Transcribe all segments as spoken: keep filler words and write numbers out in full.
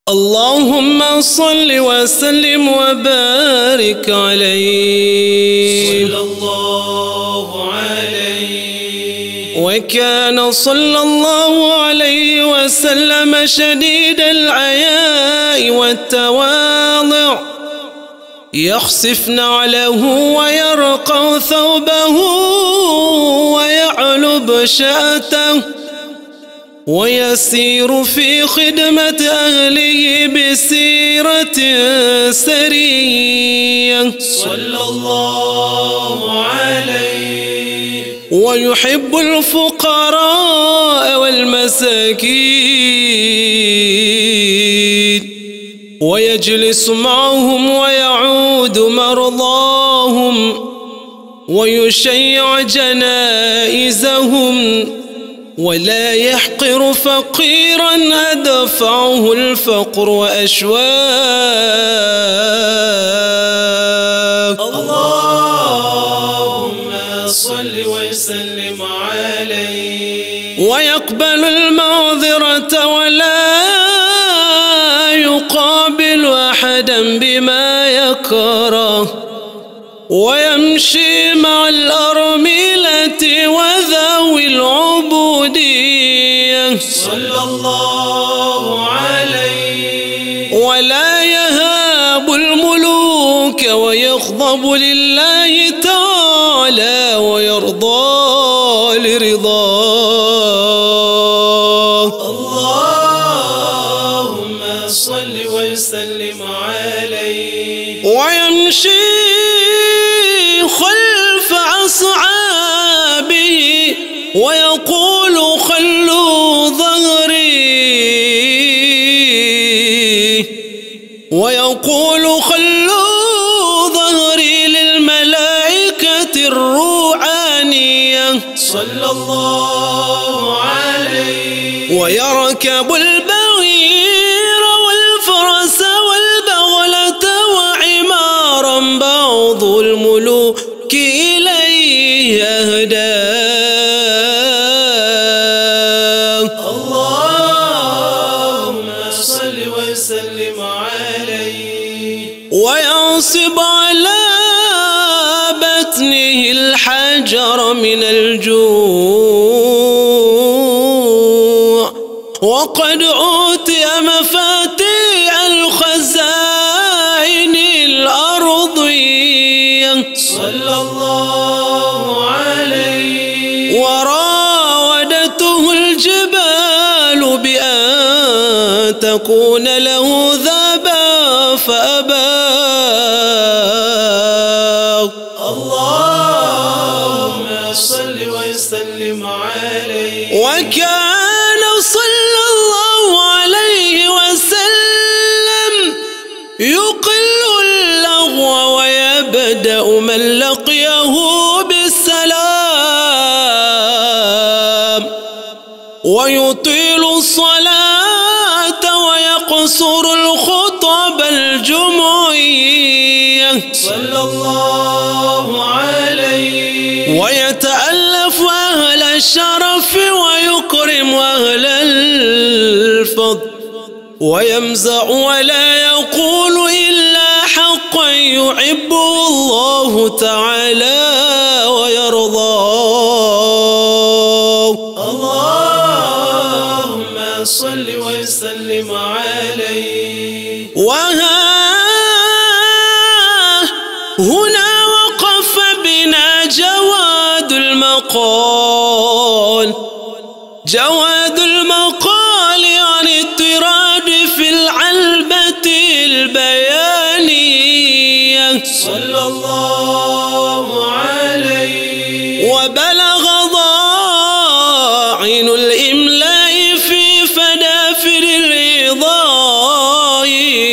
اللهم صل وسلم وبارك عليه صلى الله عليه. وكان صلى الله عليه وسلم شديد العياء والتواضع، يخسف نعله ويرقع ثوبه ويعلب شأته، ويسير في خدمة أهله بسيرة سرية صلى الله عليه. ويحب الفقراء والمساكين، ويجلس معهم ويعود مرضاهم، ويشيع جنائزهم، ولا يحقر فقيرا أدفعه الفقر وأشواك. اللهم صل وسلم عليه. ويقبل المعذرة ولا يقابل أحدا بما يكره، ويمشي مع الأرملة وذوي العبودية صلى الله عليه. ولا يهاب الملوك، ويغضب لله تعالى ويرضى لرضاه. اللهم صل وسلم عليه. ويمشي خلف أصحابه ويقول خلوا ظهري، ويقول خلوا ظهري للملائكة الروحانية صلى الله عليه. ويركب البعير والفرس والبغلة وعمارا بعض الملوك إليه يهداه. اللهم صل وسلم عليه. وينصب على بطنه الحجر من الجوع، وقد أوتي مفاتيح الخزائن الأرضية صلى الله عليه. وراودته الجبال بأن تكون له ذبا فأبى. اللهم صل وسلم عليه. وكان صلى الله عليه وسلم يقل اللغو ويبدأ من لقيه بالسلام، ويطيل الصلاة ويقصر الخطب الجمعية صلى الله عليه. ويتألف أهل الشرف ويكرم أهل الفضل، ويمزع ولا يقول إلا حقا يحبه الله تعالى ويرضاه. اللهم صل وسلم عليه. وها هنا وقف بنا جواد المقال، جواد المقال عن اضطراد في العلبة البيانية صلى الله عليه. وبلغ ضاعن الإملاء في فدافر الرضاء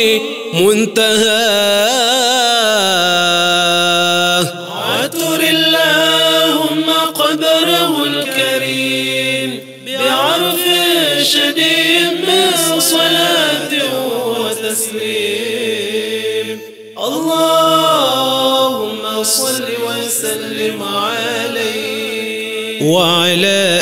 منتهاه. عطر اللهم قبره الكريم بعرف شديد من صلاة وتسليم. اللهم صل وسلم عليه وعلى